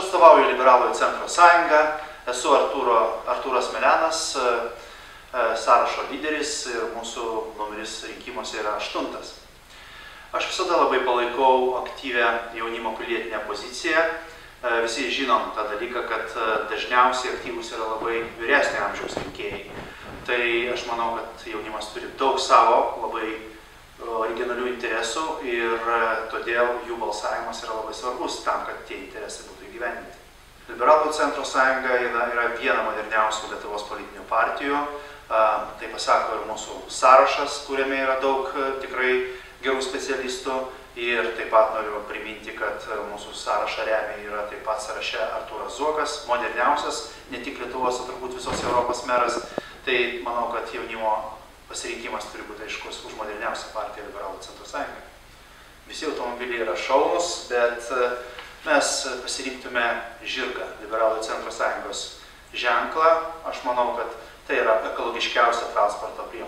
atstovauju Liberalųjų centro sąjungą, esu Artūras Melenas, sąrašo lyderis ir mūsų numeris rinkimuose yra 8. Aš visada labai palaikau aktyvę jaunimo pilietinę poziciją. Visi žinom tą dalyką, kad dažniausiai aktyvus yra labai vyresnio amžiaus rinkėjai. Tai aš manau, kad jaunimas turi daug savo labai originalių interesų ir todėl jų balsavimas yra labai svarbus tam, kad tie interesai būtų įgyvendinti. Liberalųjų centro sąjunga yra viena moderniausių Lietuvos politinių partijų. Tai pasako ir mūsų sąrašas, kuriame yra daug tikrai gerų specialistų. Ir taip pat noriu priminti, kad mūsų sąrašą remia yra taip pat sąraše Artūras Zuokas, moderniausias, ne tik Lietuvos, o turbūt visos Europos meras. Tai manau, kad jaunimo pasirinkimas turi būti aiškus už moderniausią partiją Liberalų centro sąjungą. Visi automobiliai yra šaunus, bet mes pasirinktume žirgą Liberalų centro sąjungos ženklą. Aš manau, kad tai yra ekologiškiausia transporto priemonė.